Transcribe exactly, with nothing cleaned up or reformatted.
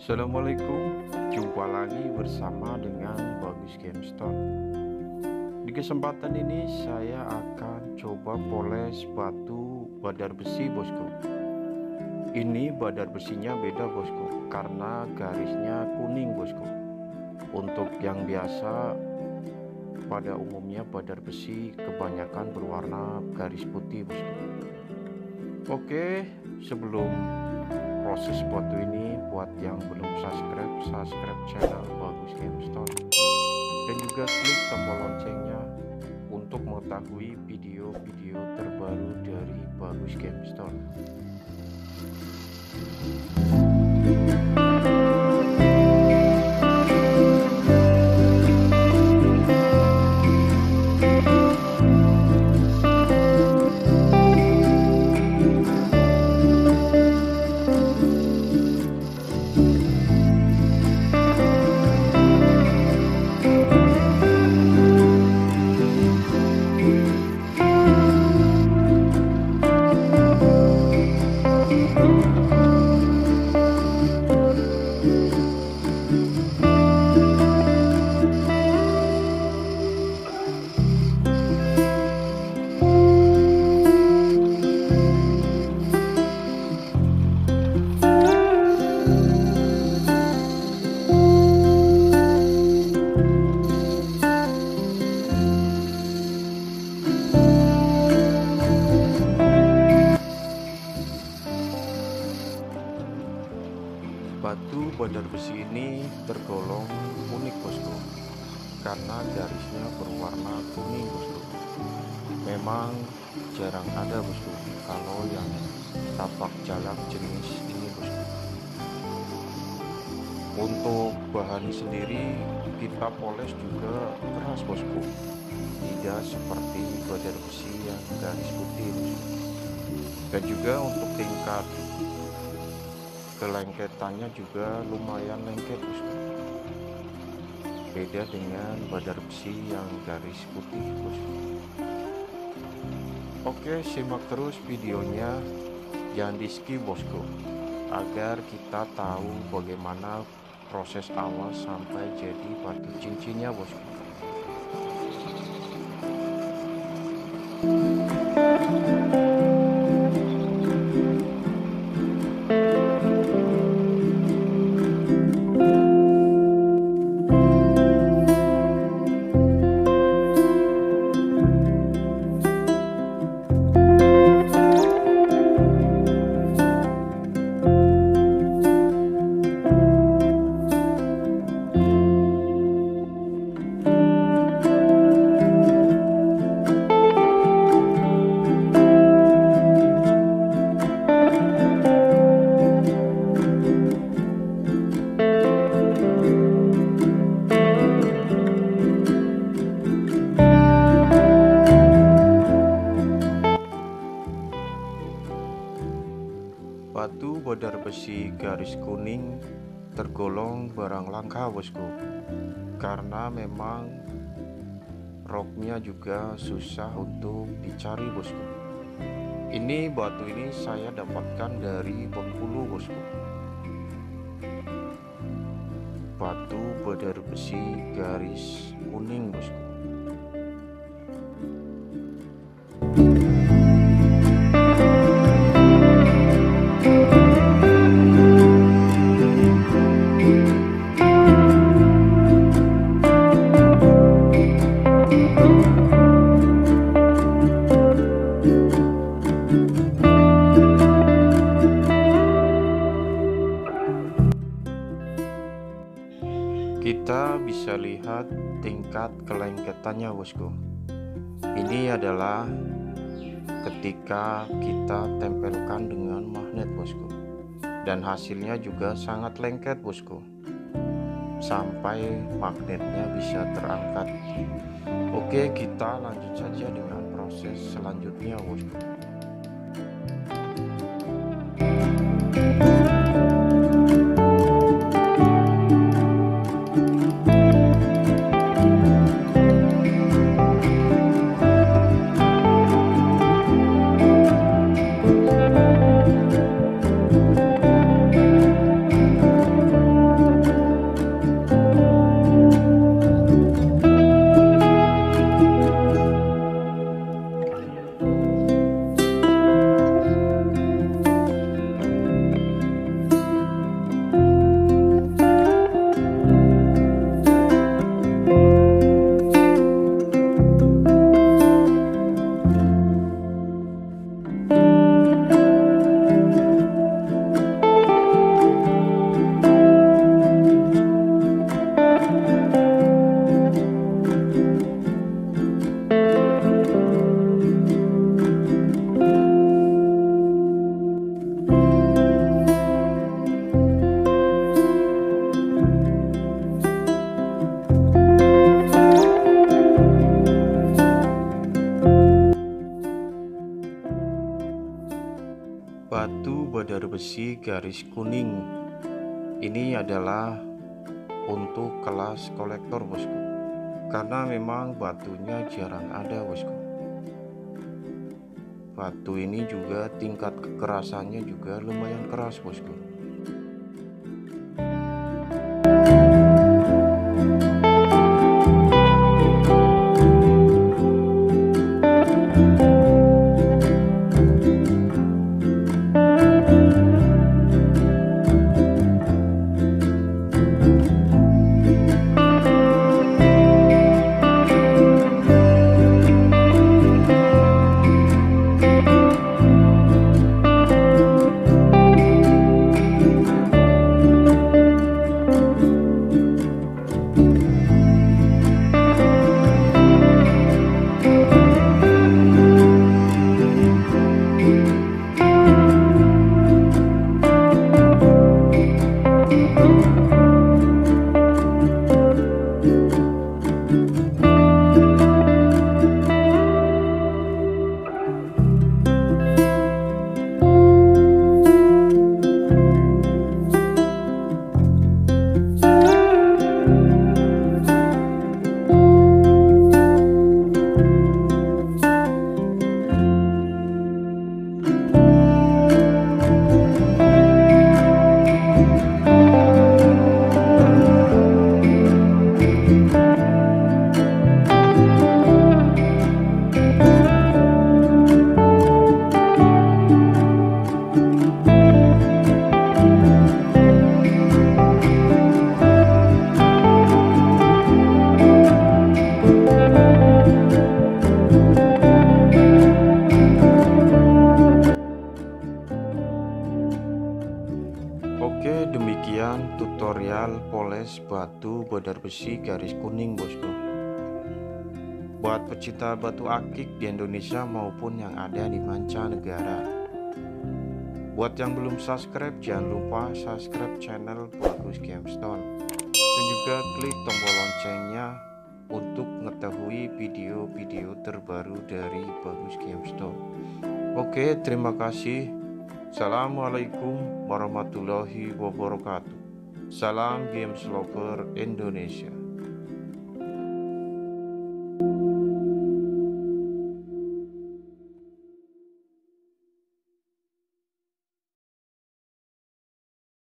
Assalamualaikum, jumpa lagi bersama dengan Bagus Gamestone. Di kesempatan ini saya akan coba poles batu badar besi bosku. Ini badar besinya beda bosku, karena garisnya kuning bosku. Untuk yang biasa pada umumnya badar besi kebanyakan berwarna garis putih bosku. Oke, sebelum proses batu ini, buat yang belum subscribe, subscribe channel Bagus Gamestone dan juga klik tombol loncengnya untuk mengetahui video-video terbaru dari Bagus Gamestone. Batu badar besi ini tergolong unik bosku, karena garisnya berwarna kuning bosku. Memang jarang ada bosku kalau yang tapak jalak jenis ini bosku. Untuk bahan sendiri kita poles juga keras bosku, tidak seperti badar besi yang garis putih bosku. Dan juga untuk tingkat kelengketannya juga lumayan lengket bosku, beda dengan badar besi yang garis putih bosku. Oke, simak terus videonya, jangan di skip bosku, agar kita tahu bagaimana proses awal sampai jadi batu cincinnya bosku. Batu badar besi garis kuning tergolong barang langka bosku, karena memang roknya juga susah untuk dicari bosku. Ini batu ini saya dapatkan dari Bengkulu bosku. Batu badar besi garis kuning bosku. Kita bisa lihat tingkat kelengketannya bosku. Ini adalah ketika kita tempelkan dengan magnet bosku, dan hasilnya juga sangat lengket bosku, sampai magnetnya bisa terangkat. Oke, kita lanjut saja dengan proses selanjutnya bosku. besi garis kuning. Ini adalah untuk kelas kolektor bosku, karena memang batunya jarang ada bosku. Batu ini juga tingkat kekerasannya juga lumayan keras bosku. Oke, demikian tutorial poles batu badar besi garis kuning bosku. Buat pecinta batu akik di Indonesia maupun yang ada di mancanegara. Buat yang belum subscribe, jangan lupa subscribe channel Bagus Gemstone dan juga klik tombol loncengnya untuk mengetahui video-video terbaru dari Bagus Gemstone. Oke, terima kasih. Assalamualaikum warahmatullahi wabarakatuh. Salam Games Lover Indonesia.